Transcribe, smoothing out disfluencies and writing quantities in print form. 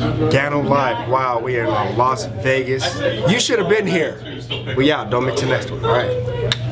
Ganolife. Wow, we are in Las Vegas. You should have been here. We out. Don't miss the next one. All right.